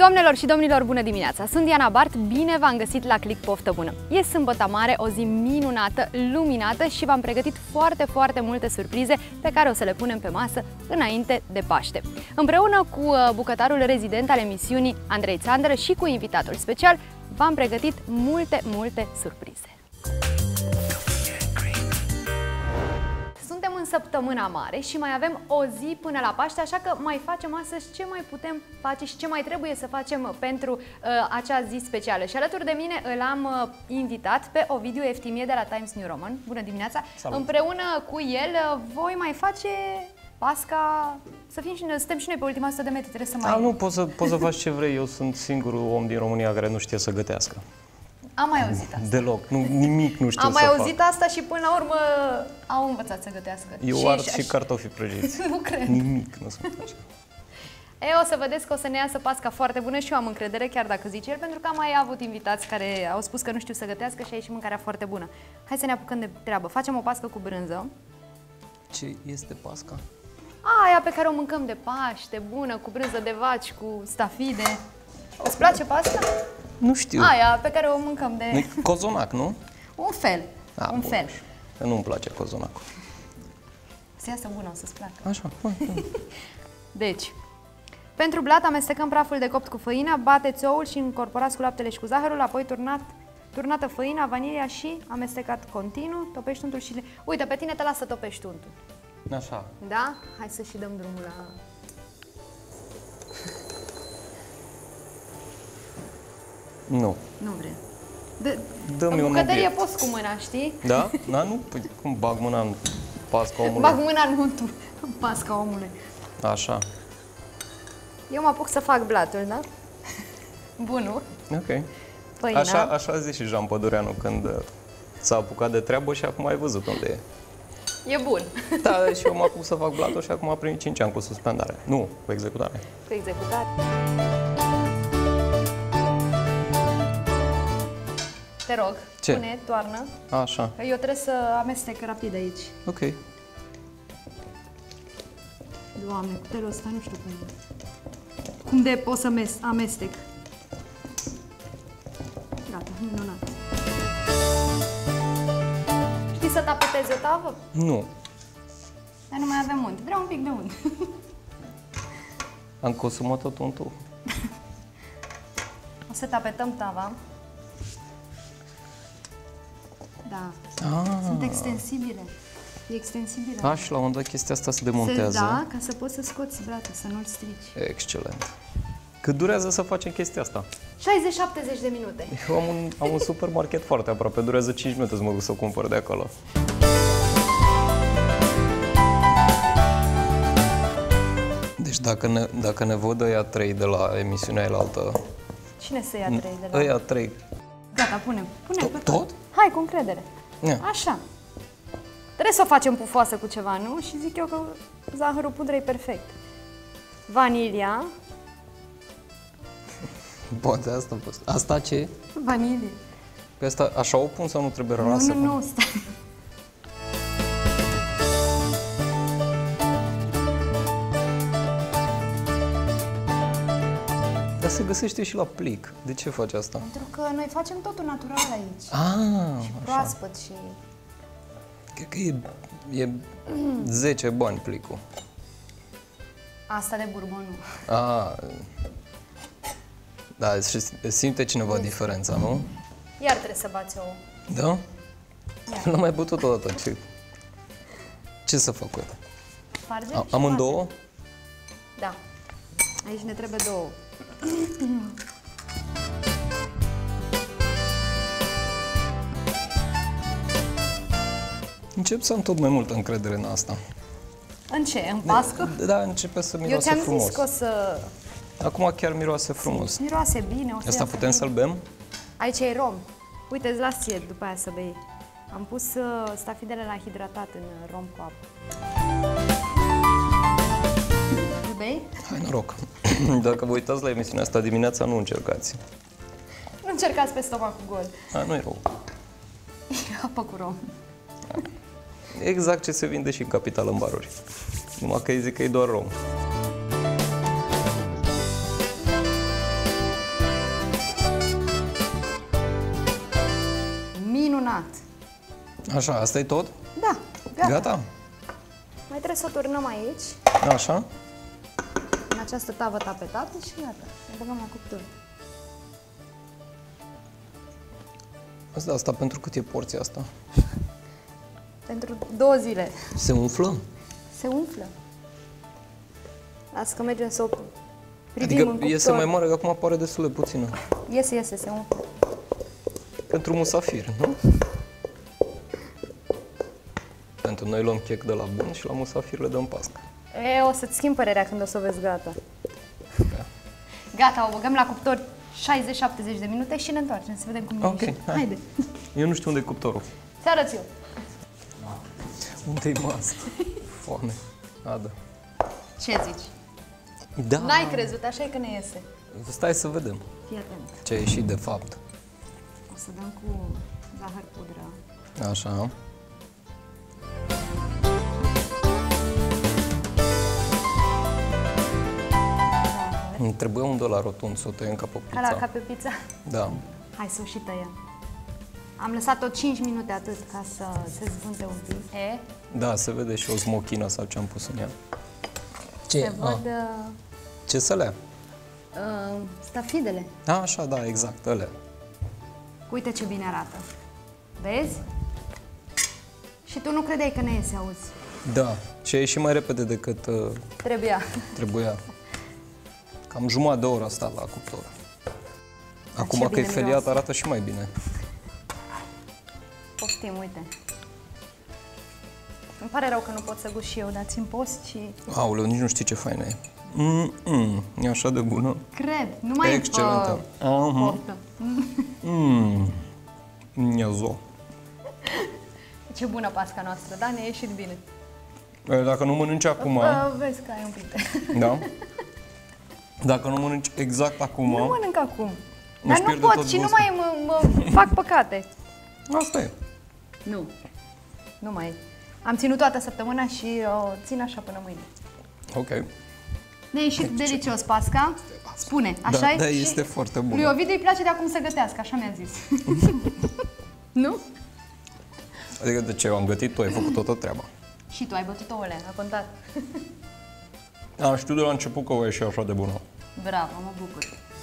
Doamnelor și domnilor, bună dimineața! Sunt Diana Bart, bine v-am găsit la Click Poftă Bună! E sâmbătă mare, o zi minunată, luminată și v-am pregătit foarte multe surprize pe care o să le punem pe masă înainte de Paște. Împreună cu bucătarul rezident al emisiunii, Andrei Țandără, și cu invitatul special, v-am pregătit multe surprize. Suntem în săptămâna mare și mai avem o zi până la Paște, așa că mai facem astăzi ce mai putem face și ce mai trebuie să facem pentru acea zi specială. Și alături de mine îl am invitat pe Ovidiu Eftimie de la Times New Roman. Bună dimineața! Salut. Împreună cu el voi mai face Pasca, suntem și noi pe ultima 100 de metri, trebuie să mai... Nu, poți să faci ce vrei, eu sunt singurul om din România care nu știe să gătească. Am mai auzit asta. Deloc, nimic nu știu să fac. Am mai auzit asta și până la urmă au învățat să gătească. Eu ard și cartofi prăjiți. Nu cred. Nimic nu se face. O să vedeți că o să ne iasă Pasca foarte bună și eu am încredere, chiar dacă zice el, pentru că am mai avut invitați care au spus că nu știu să gătească și a ieșit mâncarea foarte bună. Hai să ne apucăm de treabă. Facem o pască cu brânză. Ce este Pasca? Aia pe care o mâncăm de Paște, bună, cu brânză de vaci, cu stafide. Îți place Pasca? Nu știu. Aia pe care o mâncăm de... Cozonac, nu? Un fel. Un fel. Nu-mi place cozonacul. Să iasă bună, o să-ți placă. Așa. Deci, pentru blat amestecăm praful de copt cu făina, bateți oul și încorporați cu laptele și cu zahărul, apoi turnată făina, vanilia și amestecat continuu, topești untul și... Uite, pe tine te lasă să topești untul. Așa. Da? Hai să și dăm drumul la... Nu. Nu vrem. Dă-mi în bucătărie poți cu mâna, știi? Da? Da, nu? Păi cum bag mâna în pasca omului? Bag mâna în untul, în pasca omului. Așa. Eu mă apuc să fac blatul, da? Bunul. Ok. Făina. Așa a zis și Jean Pădureanu când s-a apucat de treabă și acum ai văzut unde e. E bun. Da, și eu mă apuc să fac blatul și acum a primit 5 ani cu suspendare. Nu, cu executare. Cu executare. Te rog, ce? Pune, toarnă. Așa. Eu trebuie să amestec rapid aici. Ok. Doamne, cu telul ăsta nu știu cum e. Cum de pot să amestec? Gata, minunat. Știi să tapetezi o tavă? Nu. Dar nu mai avem unt. Vreau un pic de unt. Am consumat tot untul. O să tapetăm tava. Da. Sunt extensibile. E extensibilă. Și la un moment dat chestia asta se demontează. Da, ca să poți să scoți bratul, să nu-l strici. Excelent. Cât durează să facem chestia asta? 60-70 de minute. Eu am un supermarket foarte aproape. Durează 5 minute să mă duc să o cumpăr de acolo. Deci dacă ne văd ăia 3 de la emisiunea elaltă... Cine să ia 3 de la... Ăia 3. Gata, punem. Tot? Hai, cu încredere. Ia. Așa. Trebuie să o facem pufoasă cu ceva, nu? Și zic eu că zahărul pudră e perfect. Vanilia. Poate asta ce e? Vanilie. Pe asta așa o pun sau nu trebuie rasă? Nu, stai. Dar se găsește și la plic. De ce faci asta? Pentru că noi facem totul natural aici. Și proaspăt și... Cred că e 10 bani plicul. Asta de bourbon nu. Da, simte cineva diferența, nu? Iar trebuie să bați ouă. Da? L-am mai bătut odată. Ce să fac cu el? Amândouă? Da. Aici ne trebuie 2. Încep să am tot mai multă încredere în asta. În ce? În pască? Da, începe să miroase frumos. Eu ți-am zis că o să... Acum chiar miroase frumos. Miroase bine. Asta putem să-l bem? Aici e rom. Uite, îți las ție după aia să bei. Am pus stafidele la hidratat în rom cu apă. Îl bei? Hai noroc. Dacă vă uitați la emisiunea asta dimineața, nu încercați. Nu încercați pe stomacul gol. Nu-i rău. E apă cu rom. Exact ce se vinde și în capital în baruri. Numai că îi zic că e doar rom. Așa, asta e tot? Da, gata. Gata? Mai trebuie să o turnăm aici, Așa? în această tavă tapetată și gata. Ne băgăm la cuptor. Asta pentru cât e porția asta? Pentru 2 zile. Se umflă? Se umflă. Lasă că mergem să o privim în Adică cuptor. iese mai mare, că acum pare destul de puțină. Iese, se umflă. Pentru musafir, nu? Pentru noi luăm chec de la bun și la musafir le dăm pască. O să-ți schimb părerea când o să o vezi gata. Gata, o băgăm la cuptor 60-70 de minute și ne întoarcem să vedem cum e. Ok, hai. Haide. Eu nu știu unde e cuptorul. Ți arăt eu. Unde-i masa? Foame. Adă. Ce zici? Da. N-ai crezut, așa e că ne iese. Stai să vedem Fii atent. ce a ieșit de fapt. O să dăm cu zahăr pudră. Așa. Îmi trebuie $1 rotund să o tăiem ca pe Ca la pizza. ca pe pizza. Da. Hai să o și tăiem. Am lăsat-o 5 minute atât ca să se zvânte un pic. Da, se vede și o smochină sau ce am pus în ea. Ce? Se văd Ce sălea? stafidele. Așa, da, exact, alea. Uite ce bine arată. Vezi? Și tu nu credeai că ne iese, auzi? Da, și a ieșit mai repede decât trebuia. Cam jumătate de oră a stat la cuptor. Acum ce că e bine feliat miroase. arată și mai bine. Poftim, uite. Îmi pare rău că nu pot să gust și eu, dar țin post și... Aoleu, nici nu știi ce faină e. E așa de bună. Cred, nu mai Excelentă. poftă. Niozo. Ce bună pasca noastră, da? Ne-a ieșit bine. Dacă nu mănânci acum, Vezi că ai un pic de... da? Dacă nu mănânci exact acum, Nu mănânc acum. Nu-și Dar nu pierde pot tot și nu gustul. mai mă fac păcate. asta e. Nu. Nu mai. Am ținut toată săptămâna și o țin așa până mâine. Ok. Ne-a ieșit delicios pasca. Spune, așa Da, e? da, Și este foarte bună. lui Ovidiu îi place de acum să gătească, așa mi-a zis. Nu? Adică de ce? Eu am gătit, tu ai făcut toată treaba. Și tu ai bătut ouăle, a contat. Am știut de la început că o ieși așa de bună. Bravo, mă bucur.